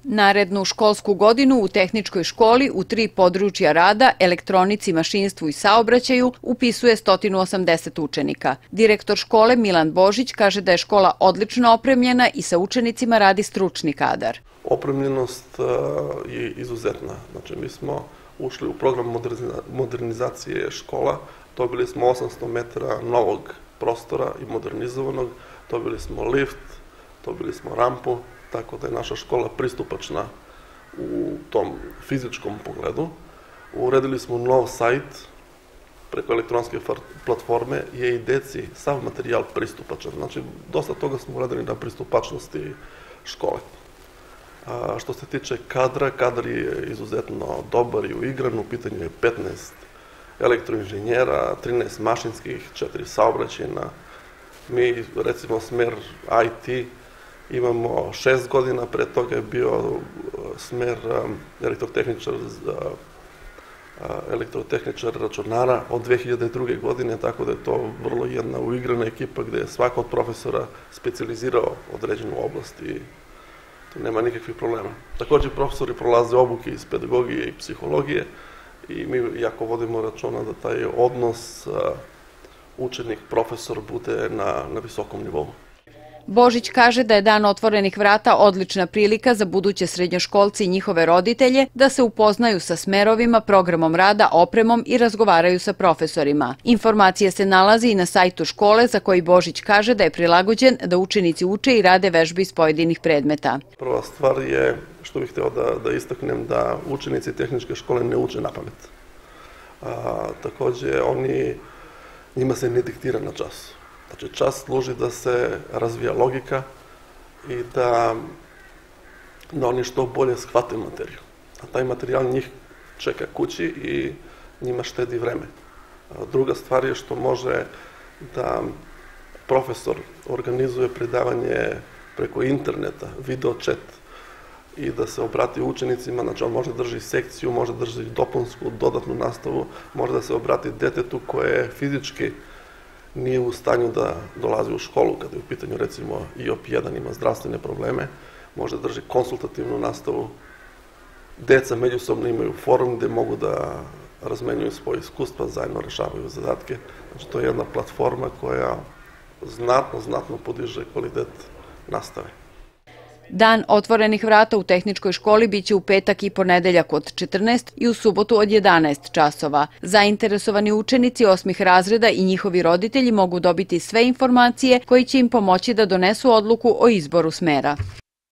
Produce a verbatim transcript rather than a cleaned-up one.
Narednu školsku godinu u tehničkoj školi u tri područja rada, elektronici, mašinstvu i saobraćaju, upisuje sto osamdeset učenika. Direktor škole Milan Božić kaže da je škola odlično opremljena i sa učenicima radi stručni kadar. Opremljenost je izuzetna. Znači, mi smo ušli u program modernizacije škola, dobili smo osamsto metara novog prostora i modernizovanog, dobili smo lift, dobili smo rampu, tako da je naša škola pristupačna u tom fizičkom pogledu. Uredili smo nov sajt preko elektronske platforme, je i deci sav materijal pristupačan. Znači, dosta toga smo uradili na pristupačnosti škole. A, što se tiče kadra, kadar je izuzetno dobar i uigran, u pitanju je petnaest elektroinženjera, trinaest mašinskih, četiri saobraćajna. Mi, recimo, smer I T imamo šest godina, pre toga je bio smer elektrotehničar, elektrotehničar računara od dve hiljade druge. godine, tako da je to vrlo jedna uigrana ekipa gde je svaka od profesora specijalizirao određenu oblast i tu nema nikakvih problema. Takođe, profesori prolaze obuke iz pedagogije i psihologije i mi jako vodimo računa da taj odnos učenik-profesor bude na, na visokom nivou. Božić kaže da je Dan otvorenih vrata odlična prilika za buduće srednjoškolce i njihove roditelje da se upoznaju sa smerovima, programom rada, opremom i razgovaraju sa profesorima. Informacije se nalazi i na sajtu škole za koji Božić kaže da je prilagođen da učenici uče i rade vežbe iz pojedinih predmeta. Prva stvar je, što bih hteo da, da istaknem, da učenici tehničke škole ne uče na pamet. A, takođe, oni, njima se ne diktira na čas. Znači, čas služi da se razvija logika i da, da oni što bolje shvate materiju. A taj materijal njih čeka kući i njima štedi vreme. A druga stvar je što može da profesor organizuje predavanje preko interneta, video chat, i da se obrati učenicima, znači on može da drži sekciju, može da drži dopunsku, dodatnu nastavu, može da se obrati detetu koje je fizički nije u stanju da dolazi u školu, kada je u pitanju, recimo, I O P jedan, ima zdravstvene probleme, može da drži konsultativnu nastavu. Deca međusobno imaju forum gde mogu da razmenjuju svoje iskustva, zajedno rešavaju zadatke. Znači, to je jedna platforma koja znatno, znatno podiže kvalitet nastave. Dan otvorenih vrata u tehničkoj školi biće u petak i ponedeljak od četrnaest i u subotu od jedanaest časova. Zainteresovani učenici osmih razreda i njihovi roditelji mogu dobiti sve informacije koji će im pomoći da donesu odluku o izboru smera.